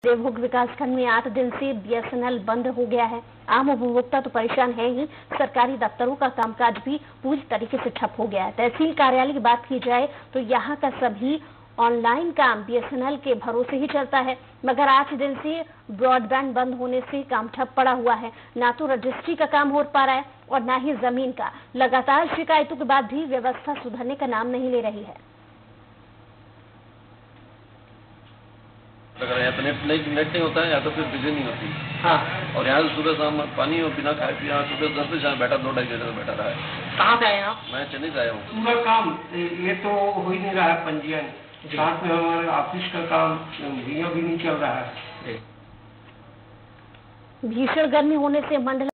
देवभोग विकासखंड में 8 दिन से बीएसएनएल बंद हो गया है। आम उपभोक्ता तो परेशान है ही, सरकारी दफ्तरों का कामकाज भी पूरी तरीके से ठप हो गया है। तहसील कार्यालय की बात की जाए तो यहाँ का सभी ऑनलाइन काम बीएसएनएल के भरोसे ही चलता है, मगर 8 दिन से ब्रॉडबैंड बंद होने से काम ठप पड़ा हुआ है। ना तो रजिस्ट्री का काम हो पा रहा है और ना ही जमीन का। लगातार शिकायतों के बाद भी व्यवस्था सुधरने का नाम नहीं ले रही है। अगर या तो नेट नहीं होता है या तो फिर बिजली नहीं होती। हाँ। और यहाँ सुबह शाम पानी और बिना खाए पिए सुबह 10 बजे बैठा 2-2.5 घंटे बैठा रहा है। कहाँ से आए आप? मैं चेन्नई से आया हूँ। पूरा काम ये तो हो ही नहीं रहा है, पंजीयन साथ में हमारे ऑफिस का काम भी नहीं चल रहा है। भीषण गर्मी होने से मंडल